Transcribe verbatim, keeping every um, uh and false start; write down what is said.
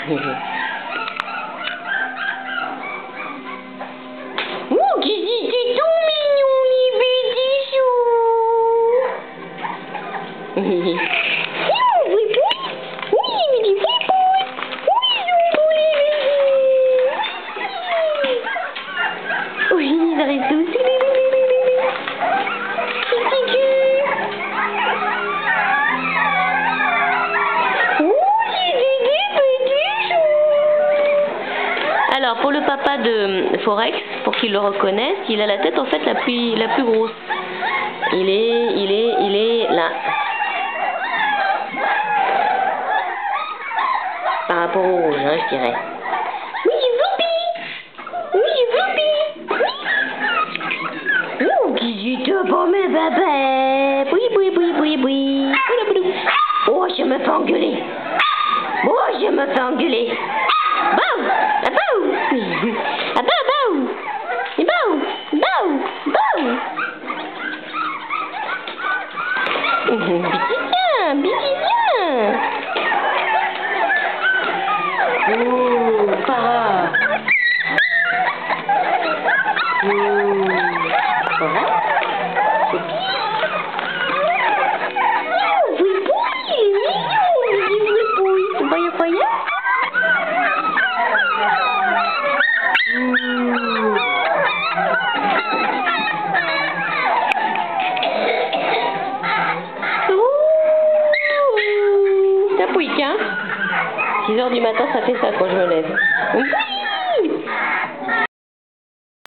Oh, Kizzy, t'es tout mignon, les petits choux. Oh, oui, oui. Oui, mais des petits pouces. Oui, ils ont beau les bébés. Oui, ils arrivent tous. Petit cul. Oh, c'est des petits choux. Alors, pour le papa de Forex, pour qu'il le reconnaisse, il a la tête en fait la plus, la plus grosse. Il est, il est, il est là. Par rapport au rouge, hein, je dirais. Oui, Vloupi. Oui, Vloupi. Oui. Oh, qui c'est pour mes bébés. Oui, oui, oui, oui, oui. Oh, je me fais engueuler. Oh, je me fais engueuler. Bouh, ah bouh. Ah bouh, bouh. Et bouh, bouh, bouh. Bititien, bititien. Oh, Farah. Oh, Farah. Oh, oui, oui, il est mignon, il est oui, oui. Tu vois, il y a six heures du matin, ça fait ça quand je me lève.